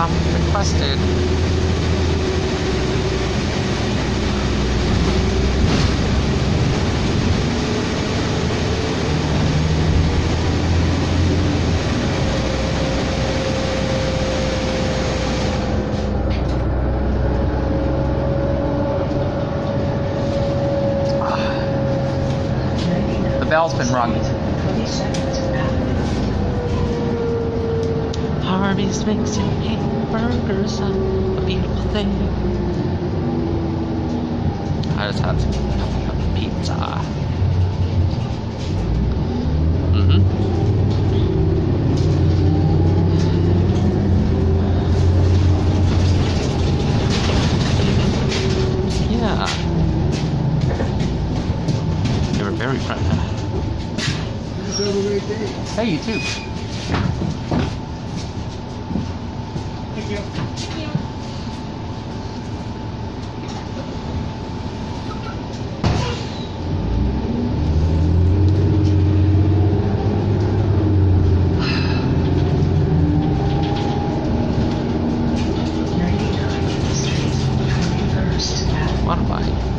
stop requested. The bell's been rung. Harvey's makes you hamburgers a beautiful thing. I just had some pizza. Yeah. They were very friendly. Have a great day. Hey, you too. Thank you. What am I?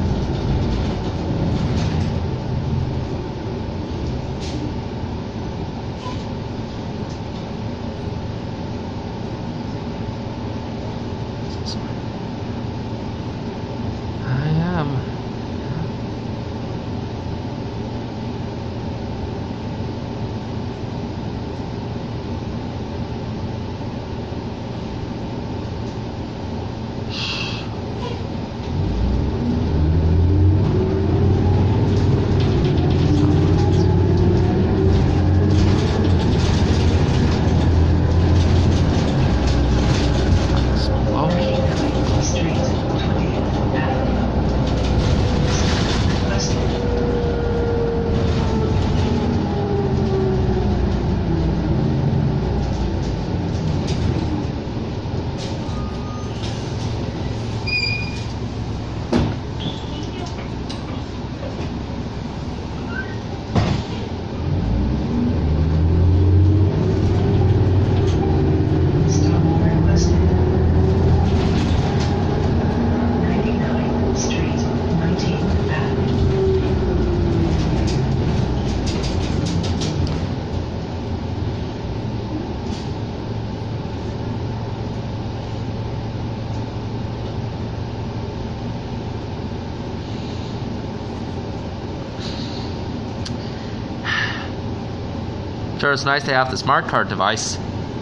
Sure, it's nice to have the smart card device.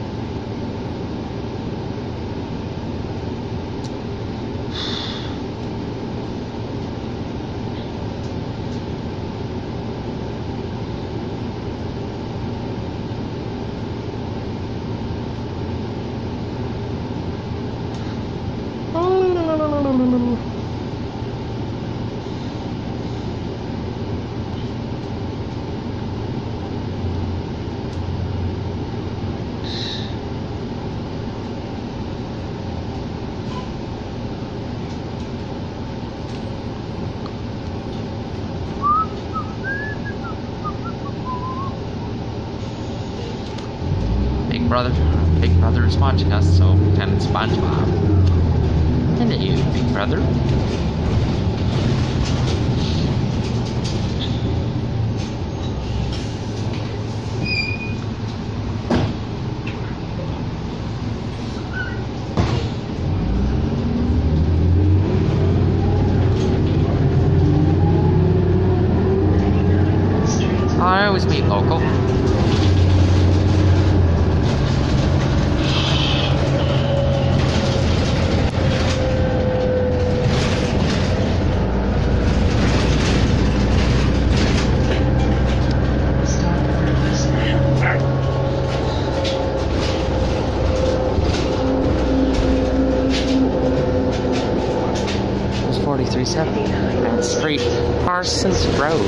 Big Brother is watching us, so Lieutenant SpongeBob. Hello, Big Brother. I always meet local. Street, Parsons Road.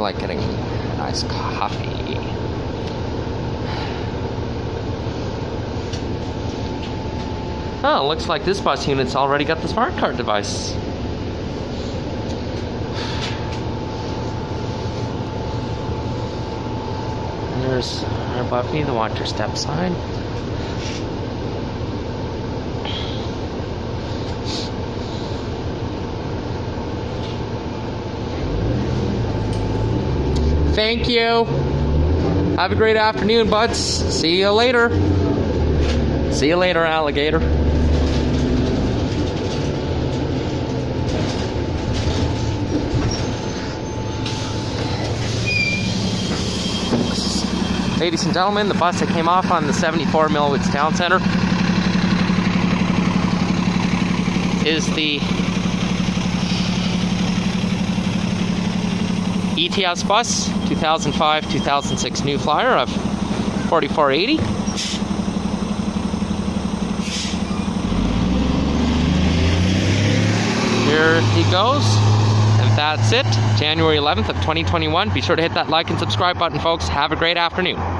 like getting a nice coffee. Oh, looks like this bus unit's already got the smart card device. There's above me the watch your step sign. Thank you. Have a great afternoon, buds. See you later. See you later, alligator. Ladies and gentlemen, the bus that came off on the 74 Millwoods Town Center is the ETS bus, 2005-2006 New Flyer of 4480. Here he goes. And that's it. January 11th of 2021. Be sure to hit that like and subscribe button, folks. Have a great afternoon.